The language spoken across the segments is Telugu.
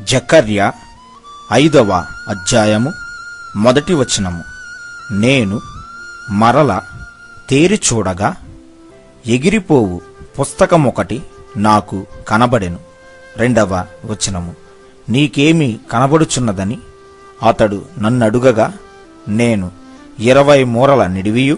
జకర్యా 5వ అధ్యాయము 1వ వచనము. నేను మరల తేరి చూడగా ఎగిరిపోవు పుస్తకమొకటి నాకు కనబడెను. 2వ వచనము. నీకేమి కనబడుచున్నదని అతడు నన్నడుగగా నేను 20 మూరల నిడివియు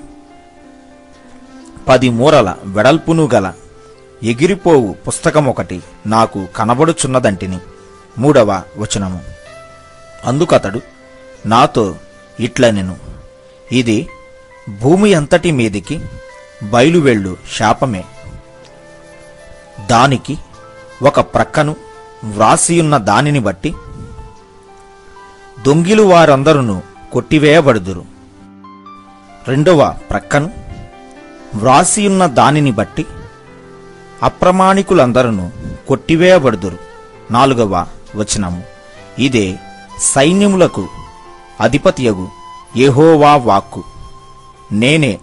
10 మూరల వెడల్పును గల ఎగిరిపోవు పుస్తకమొకటి నాకు కనబడుచున్నదంటిని. 3వ వచనము. అందుకతడు నాతో ఇట్లనెను, ఇది భూమి అంతటి మీదికి బయలువెళ్ళు శాపమే. దానికి ఒక ప్రక్కను వ్రాసియున్న దానిని బట్టి దొంగిలు వారందరూ కొట్టివేయబడుదురు. 2వ ప్రక్కను వ్రాసియున్న దానిని బట్టి అప్రమాణికులందరూ కొట్టివేయబడుదురు. 4వ వచనము. ఇదే సైన్యములకు అధిపతియగు యెహోవా వాక్కు. నేనే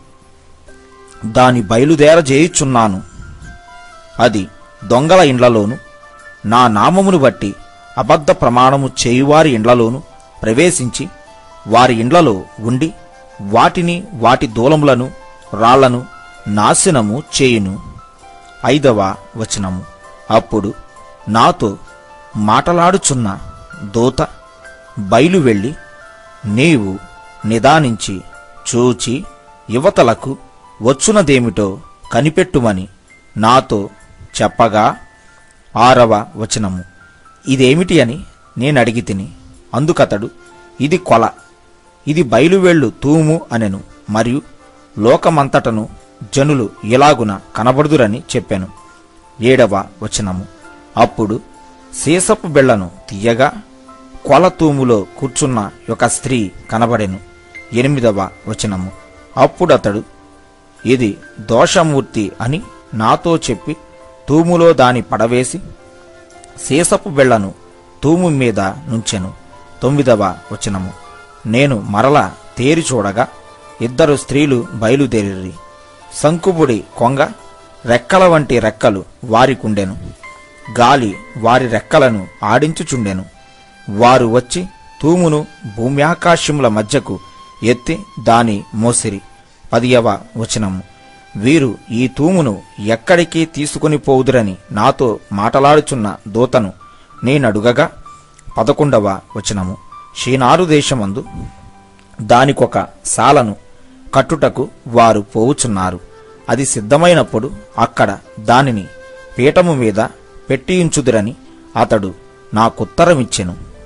దాని బయలుదేరజేయుచున్నాను. అది దొంగల ఇండ్లలోను నా నామమును బట్టి అబద్ధ ప్రమాణము చేయువారి ఇండ్లలోను ప్రవేశించి వారి ఇండ్లలో ఉండి వాటిని వాటి దూలములను రాళ్లను నాశనము చేయును. 5వ వచనము. అప్పుడు నాతో మాటలాడుచున్న దూత బయలు వెళ్ళి, నీవు నిదానించి చూచి యువతలకు వచ్చునదేమిటో కనిపెట్టుమని నాతో చెప్పగా 6వ వచనము. ఇదేమిటి అని నేనడిగితిని. అందుకతడు, ఇది కొల, ఇది బయలువెళ్ళు తూము అనెను. మరియు లోకమంతటను జనులు ఇలాగున కనబడుదురని చెప్పాను. 7వ వచనము. అప్పుడు సీసపు బిళ్లను తీయగా కొల తూములో కూర్చున్న ఒక స్త్రీ కనబడెను. 8వ వచనము. అప్పుడతడు, ఇది దోషమూర్తి అని నాతో చెప్పి తూములో దాని పడవేసి సీసపు బిళ్లను తూము మీద నుంచెను. 9వ వచనము. నేను మరల తేరి చూడగా 2 స్త్రీలు బయలుదేరిరి. సంకుబుడి కొంగ రెక్కల వంటి రెక్కలు వారికుండెను. గాలి వారి రెక్కలను ఆడించుచుండెను. వారు వచ్చి తూమును భూమ్యాకాశముల మధ్యకు ఎత్తి దాని మోసిరి. 10వ వచనము. వీరు ఈ తూమును ఎక్కడికి తీసుకుని పోవుదురని నాతో మాటలాడుచున్న దూతను నేనడుగగా 11వ వచనము. షీనారు దేశమందు దానికొక సాలను కట్టుటకు వారు పోవుచున్నారు. అది సిద్ధమైనప్పుడు అక్కడ దానిని పీఠము మీద పెట్టియుంచుదురని అతడు నాకుత్తరమిచ్చెను.